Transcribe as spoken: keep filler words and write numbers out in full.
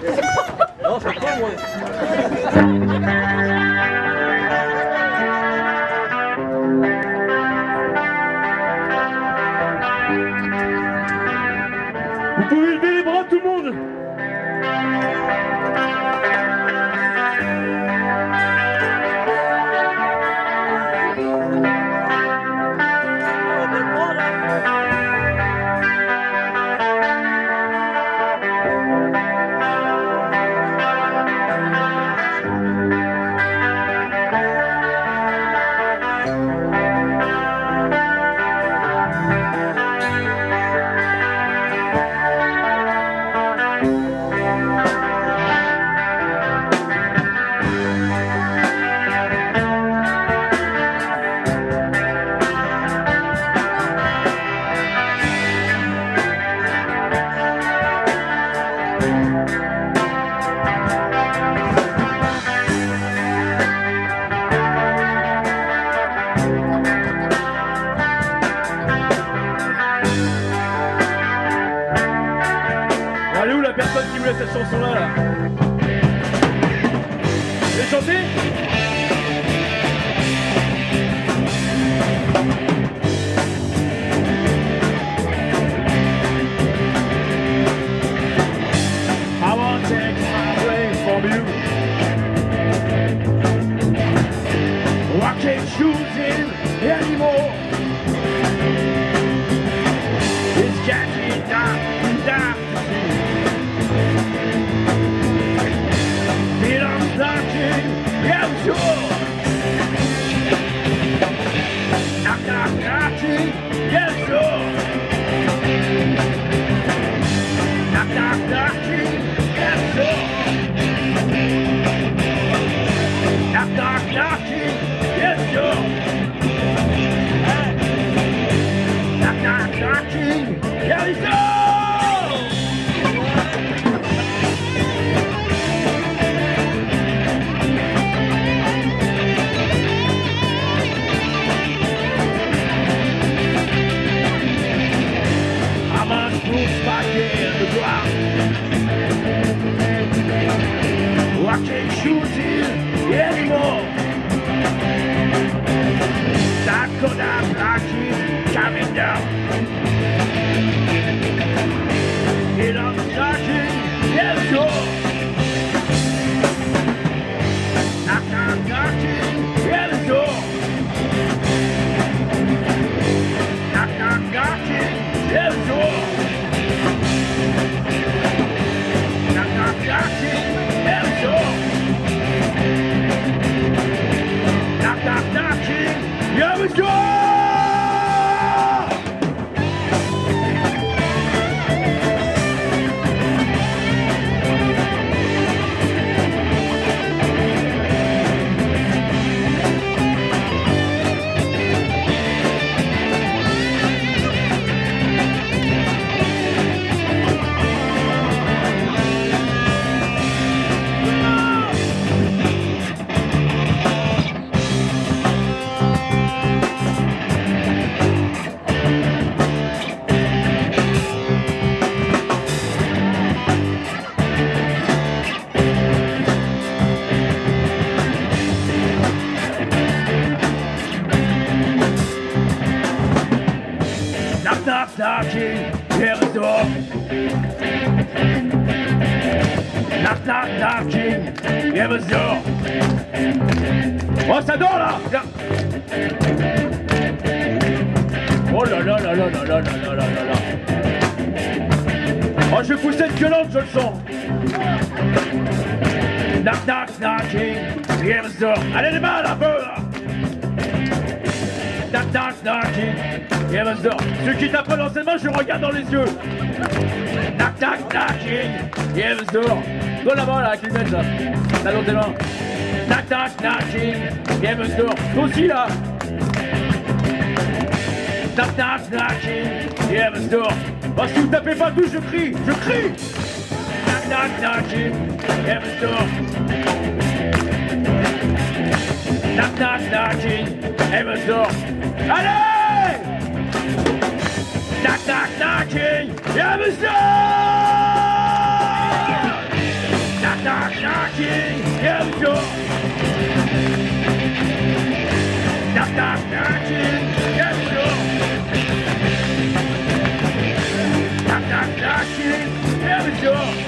Non, c'est pas moi. Vous pouvez lever les bras tout le monde. Elle est où la personne qui voulait cette chanson-là là? Vous voulez chanter? I won't take my away from you. I can't choose him anymore. It's getting dark and dark to see. Feet on knocking, yeah, I'm sure. Knock, knock, knocking, yeah, sure. Knock, knock, knocking, yeah, sure. Knock, knock, knocking, yeah, sure. Hey. Knock, knock, knocking, yeah, sure. I can't shoot him anymore. That could have knocked him coming down. It on the knocking, yes, sure. Knock, knock, knocking, yes, sure. Knock, knock, knocking, yes, sure. Knock, knock, knocking, yes, sure. Knock, knock, knocking, yes, sure. Knock, knock, knocking, here's the door. Knock, knock, knocking, here's the door. Oh, ça dort là! Viens. Oh là là là là là là là là là là là. Oh, je vais pousser une violente, je le sens. Knock, knock, knocking, here's the door. Allez les mains là, peu là! Knock, knock, knocking, here's the door. Ceux qui tapent l'enseignement, je regarde dans les yeux. Knock, knock, knocking, here's the door. Go là-bas là, avec les mecs là. Là dans tes mains. Knock, knock, knocking, here's the door. Toi aussi là. Knock, knock, knocking, here's the door. Oh, si vous tapez pas tous, je crie, je crie. Knock, knock, knocking, here's the door. Knock, knock, knocking, here's the door. Allez! Knock, knock, knocking, here's the door. knocking, yeah, monsieur. Knock, knock, knocking, yeah, monsieur. Knock, knock, knocking, yeah, monsieur.